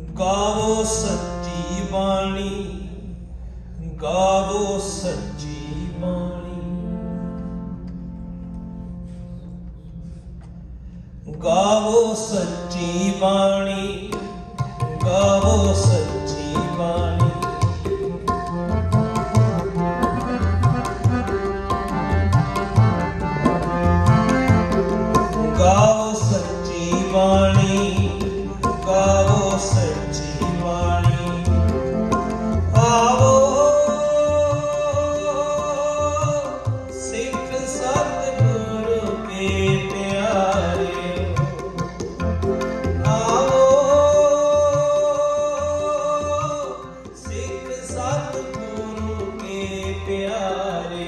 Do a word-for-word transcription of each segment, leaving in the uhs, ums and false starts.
गावो सच्ची बाणी, गावो सच्ची बाणी, गावो सच्ची बाणी, गावो सच्ची बाणी। गावो सच्ची बाणी, गावो सच्ची बाणी। आवो सिख सतगुरु के प्यारे, आवो सिख सतगुरु के प्यारे।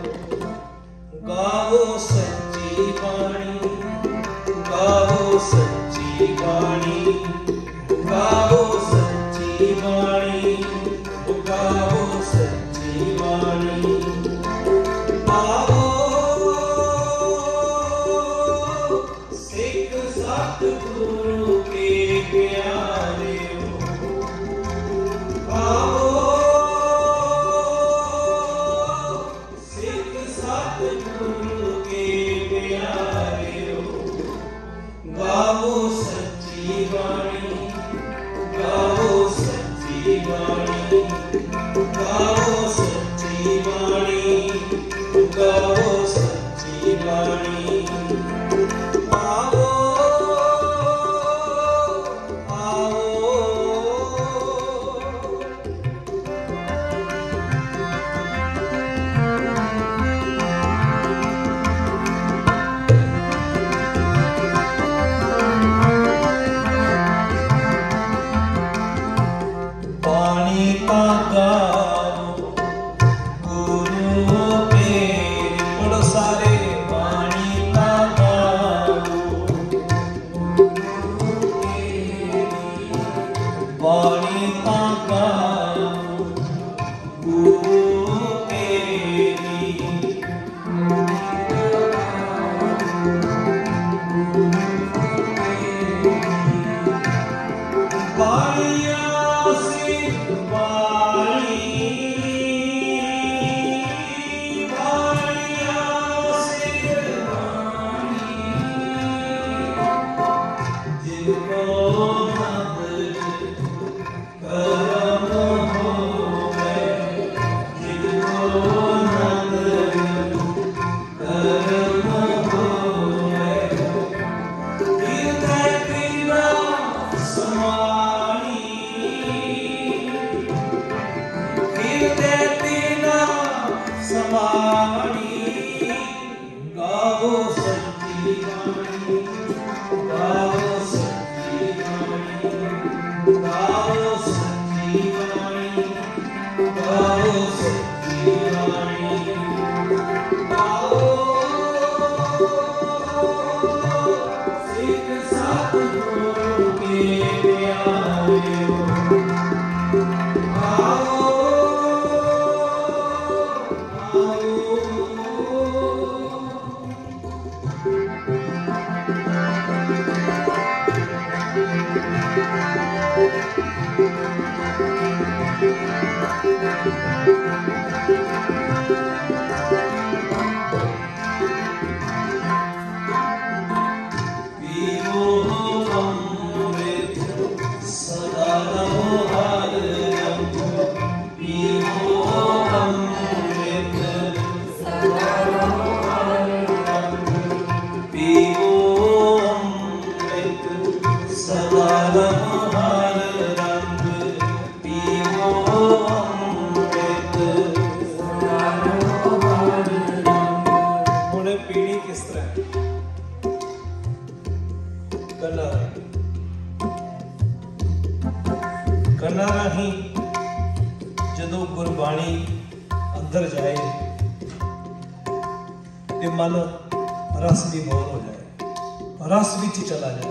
गावो सच्ची बाणी, गावो सच्ची बाणी, गावो सच्ची बाणी, गावो सच्ची बाणी। आवो सिख सतगुरु के प्यारे, आवो सिख सतगुरु के प्यारे। गावो सच्ची बाणी, गावो सच्ची बाणी, गावो सच्ची बाणी, गावो सच्ची बाणी। आवो आओ पानी का गावो गुरु पेरी, बोलो सारे पानी का गावो गुरु पेरी, पानी का गावो गुरु पेरी। बालिया सिख बाली, बालिया सिख बाली, जिनको नदर करम होवे, जिनको नदर करम होवे। हृदय बिना समानी, हृदय बिना समानी। गावो सच्ची बाणी, गावो सच्ची बाणी, गावो सच्ची बाणी, गावो सच्ची बाणी। गावो सिख सतगुरु के प्यारे। आओ आओ पीरो अमृत सदा रहो हर रंग, पीरो अमृत सदा रहो हर रंग, पीरो अमृत सदा रहो हर रंग, पीरो अमृत सदा रहो हर रंग। हुण पीणी किस तरह कला कला राही जदों गुरबाणी अंदर जाए ते मन रस विभोर हो जाए, रस विच चला जाए।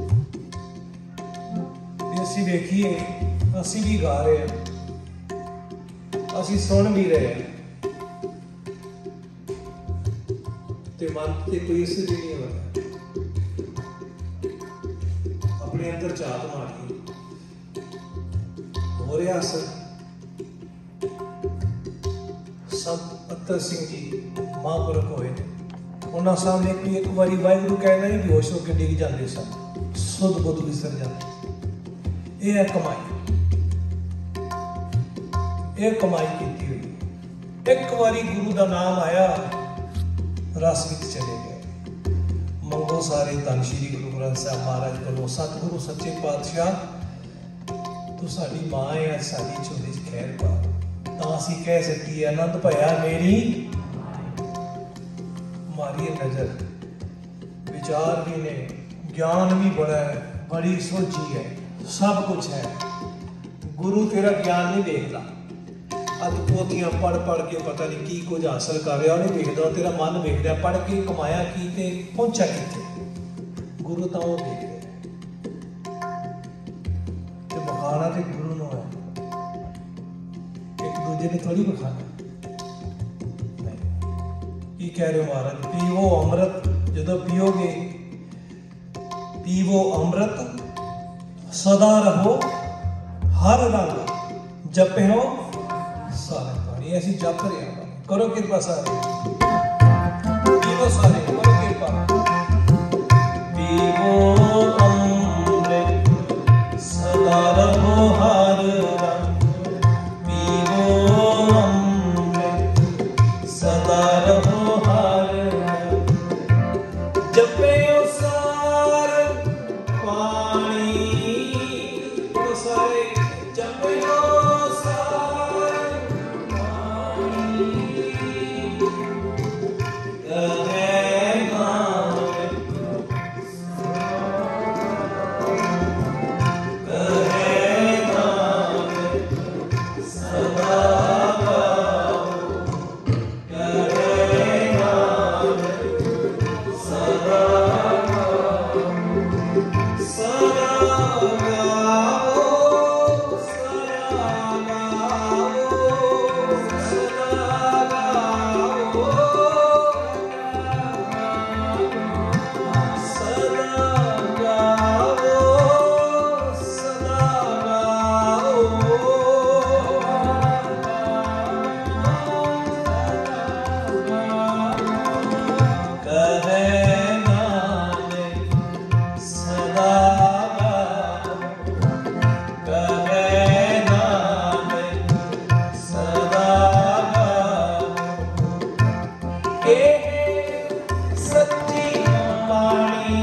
असी देखिए असी भी गा रहे हैं, असी सुन भी रहे हैं, ते मन ते कोई असर भी नहीं हो रहा। अपने अंदर झात मारिए, हो रहा सर। संत पत्तर सिंह जी महापुरख होए, उन्होंने सामने कोई एक बारी वाहिगुरू कहना ही बेहोश होकर डिग जाते सन, सुध बुध विसर जाते। यह है कमाई, यह कमाई की हुई। एक बारी गुरु का नाम आया, रस विच चले गए। मंगो सारे धन श्री गुरु ग्रंथ साहब महाराज को, सतगुरु सच्चे पातशाह तू साडी मां है, साडी झोली च खैर पा। तो असी कह सकी आनंद भया मेरी मारी नजर। विचार भी ने, ज्ञान भी बड़ा है, बड़ी सोची है, सब कुछ है। गुरु तेरा ज्ञान नहीं देखता, अज पोथियां पढ़ पढ़ के पता नहीं की कुछ हासिल कर रहा, नहीं देखता। तेरा मन देखता पढ़ के कमाया की ते पहुंचा किथे। गुरु तो वो देखते बखाना तो गुरु नो है, एक दूजे ने थोड़ी बखाना। की कह रहे हो महाराज? पीवो अमृत, जो पियोगे पीवो अमृत, सदा रहो हर रंग, जपो सारे पानी। ऐसी जप रहे करो कृपा सारे, पीवो सारे करो कृपा। पीवो अमृत सदा रहो हर रंग, पीवो अमृत सदा रहो हर रंग, जपे सार पानी। तो सारे जपे सार पानी, कहे नानक कहे नानक सदा गाओ, कहे नानक सदा गाओ, सदा गाओ, सदा गाओ, सदा गाओ, सदा गाओ, सदा गाओ। कहे नानक सदा गाओ, कहे नानक सदा गाओ। एह सच्ची बाणी,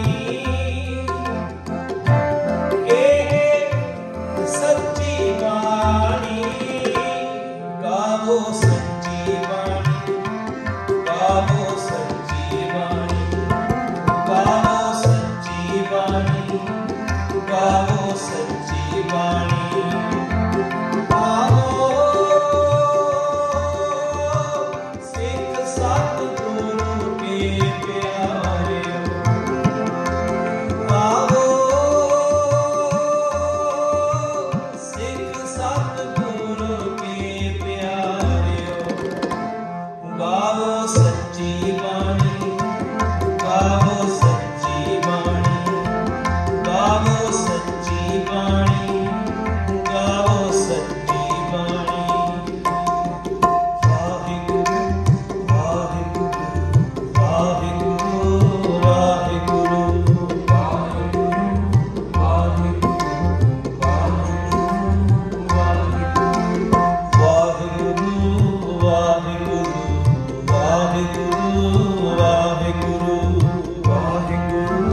एह सच्ची बाणी, गावो सच्ची बाणी, गावो सच्ची बाणी, गावो सच्ची बाणी, गावो सच्ची बाणी। आओ सिख सतगुरु के प्यारे, आओ सिख सतगुरु के प्यारे, गावो सच्ची बाणी, गावो सच्ची बाणी, गावो सच्ची बाणी, गावो सच्ची बाणी। वाहिगुरु वाहिगुरु वाहिगुरु वाहिगुरु, वाहिगुरु वाहिगुरु वाहिगुरु, वाहिगुरु वाहिगुरु, वाहिगुरु वाहिगुरु, वाहिगुरु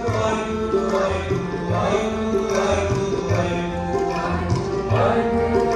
Bye.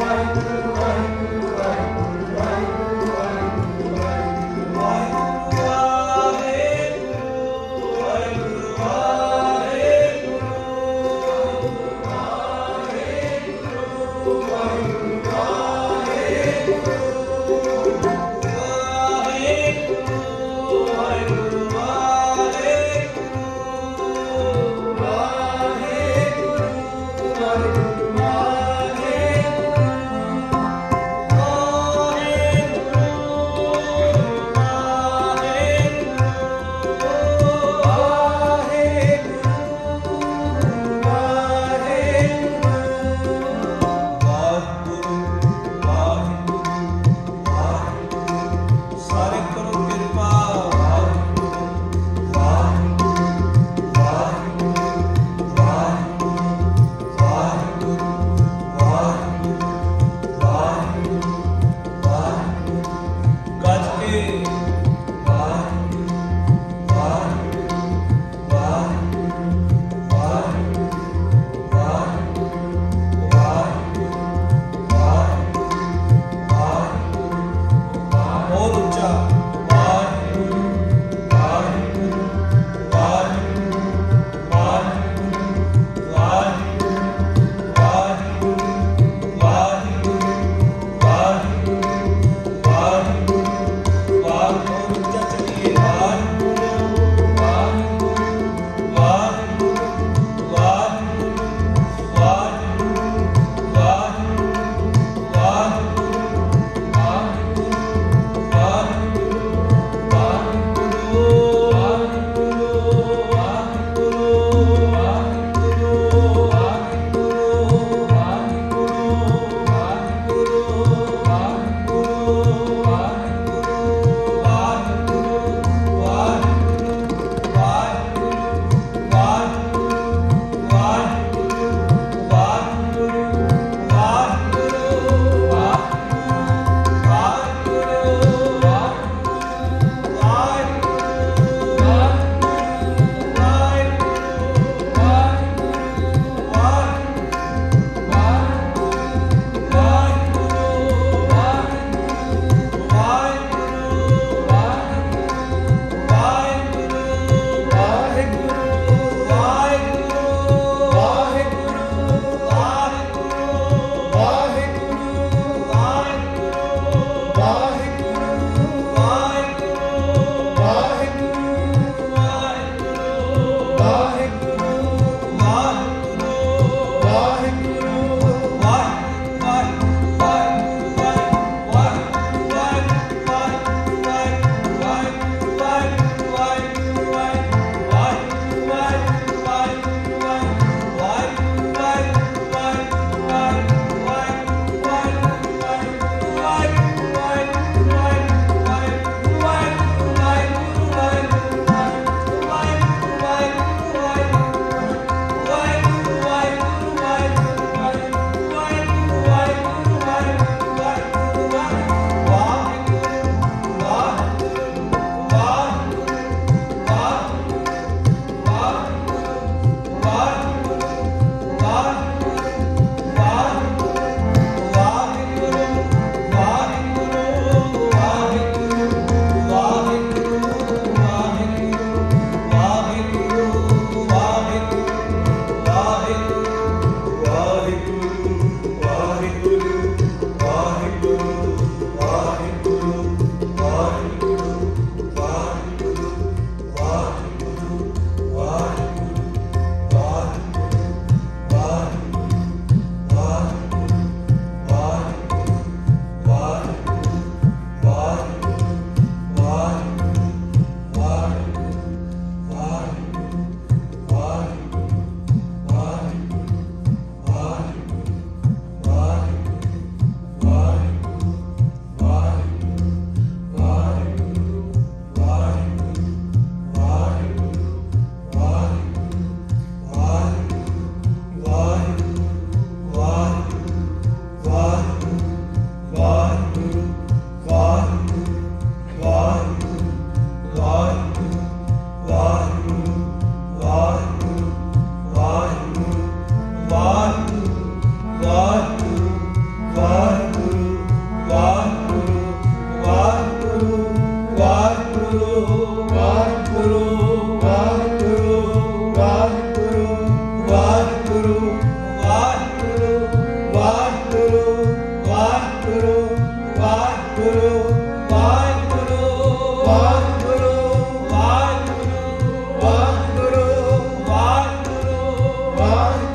ਵਾਹਿਗੁਰੂ